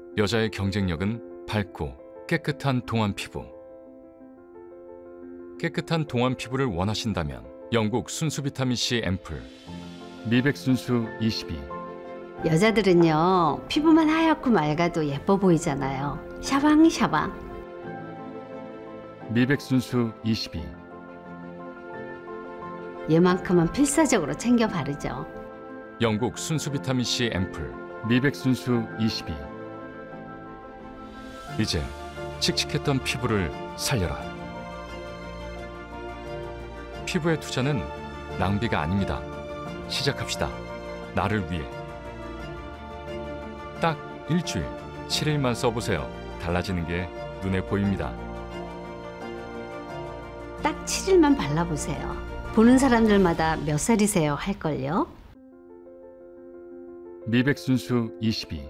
여자의 경쟁력은 밝고 깨끗한 동안 피부. 깨끗한 동안 피부를 원하신다면 영국 순수 비타민C 앰플 미백 순수 22. 여자들은요, 피부만 하얗고 맑아도 예뻐 보이잖아요. 샤방샤방. 미백 순수 22. 얘만큼은 필사적으로 챙겨 바르죠. 영국 순수 비타민C 앰플 미백 순수 22. 이제 칙칙했던 피부를 살려라. 피부의 투자는 낭비가 아닙니다. 시작합시다. 나를 위해. 딱 일주일, 7일만 써보세요. 달라지는 게 눈에 보입니다. 딱 7일만 발라보세요. 보는 사람들마다 몇 살이세요 할걸요? 미백 순수 22.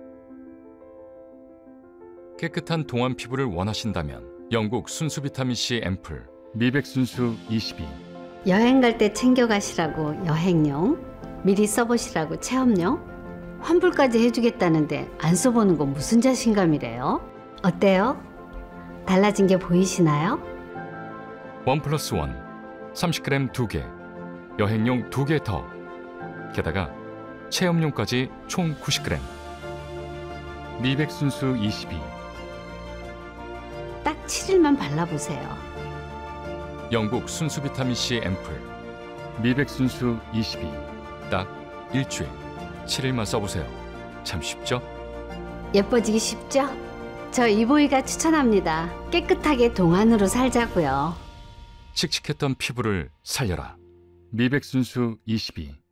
깨끗한 동안 피부를 원하신다면 영국 순수 비타민C 앰플 미백 순수 22. 여행 갈 때 챙겨가시라고 여행용, 미리 써보시라고 체험용, 환불까지 해주겠다는데 안 써보는 건 무슨 자신감이래요? 어때요? 달라진 게 보이시나요? 1+1 30g 2개, 여행용 2개 더, 게다가 체험용까지 총 90g. 미백 순수 22. 딱 7일만 발라보세요. 영국 순수 비타민C 앰플 미백 순수 22. 딱 일주일, 7일만 써보세요. 참 쉽죠? 예뻐지기 쉽죠? 저 이보이가 추천합니다. 깨끗하게 동안으로 살자고요. 칙칙했던 피부를 살려라. 미백 순수 22.